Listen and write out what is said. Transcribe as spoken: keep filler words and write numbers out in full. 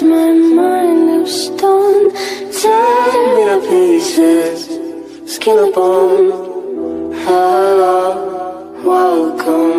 is my mind of stone. Tear me to pieces, skin and bone. Hello, welcome.